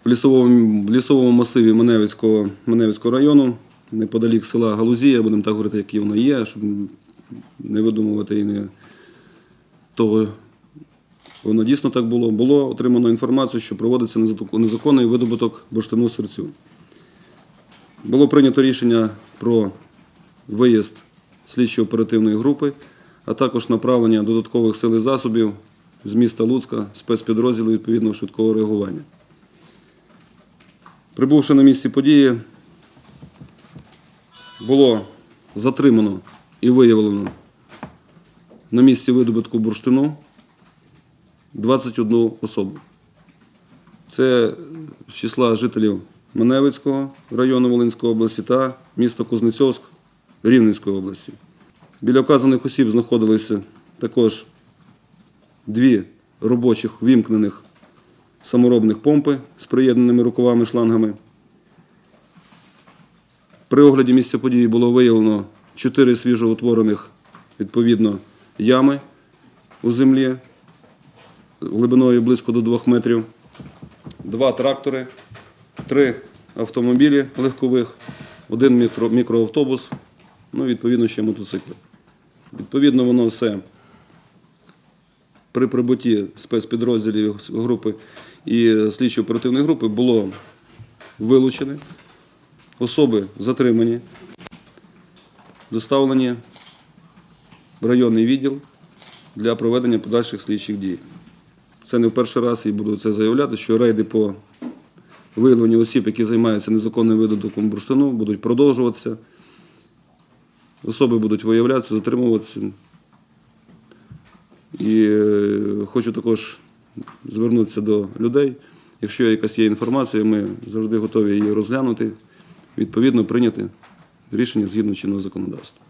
лісовому масиві Маневицького району, неподалік села Галузія, будемо так говорити, як воно є, щоб не видумувати і не того, воно дійсно так було. Було отримано інформацію, що проводиться незаконний видобуток бурштину-сирцю. Було прийнято рішення про виїзд слідчо-оперативної групи, а також направлення додаткових сил і засобів з міста Луцька, спецпідрозділу відповідного швидкого реагування. Прибувши на місце події, було затримано і виявлено на місці видобутку бурштину 21 особу. Це з числа жителів Маневицького району Волинської області та міста Кузнецьовськ Рівненської області. Біля вказаних осіб знаходилися також 2 робочих вімкнених саморобних помпи з приєднаними рукавами шлангами. При огляді місця події було виявлено 4 свіжоутворених, відповідно, ями у землі глибиною близько до 2 метрів, 2 трактори, 3 автомобілі легкових, 1 мікроавтобус, відповідно, ще мотоцикли. Відповідно, воно все при прибутті спецпідрозділів групи і слідчо-оперативної групи було вилучене, особи затримані, доставлені в районний відділ для проведення подальших слідчих дій. Це не в перший раз і буду це заявляти, що рейди по виявленню осіб, які займаються незаконним видобутком бурштину, будуть продовжуватися. Особи будуть виявлятися, затримуватися. І хочу також звернутися до людей. Якщо якась є інформація, ми завжди готові її розглянути, відповідно прийняти рішення згідно чинного законодавства.